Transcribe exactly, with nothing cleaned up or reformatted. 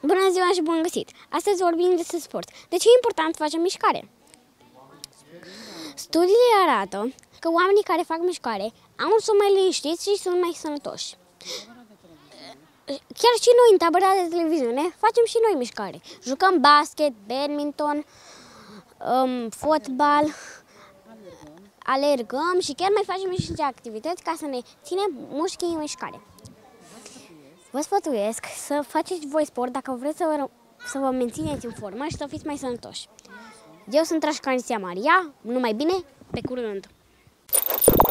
Bună ziua și bun găsit! Astăzi vorbim despre sport. De ce e important să facem mișcare? Studiile arată că oamenii care fac mișcare au sunt mai liniștiți și sunt mai sănătoși. Chiar și noi în tabăra de televiziune facem și noi mișcare. Jucăm basket, badminton, um, fotbal, alergăm și chiar mai facem și activități ca să ne ținem mușchii în mișcare. Vă sfătuiesc să faceți voi sport dacă vreți să vă, să vă mențineți în formă și să fiți mai sănătoși. Eu sunt Rașcaniția Maria, numai bine, pe curând!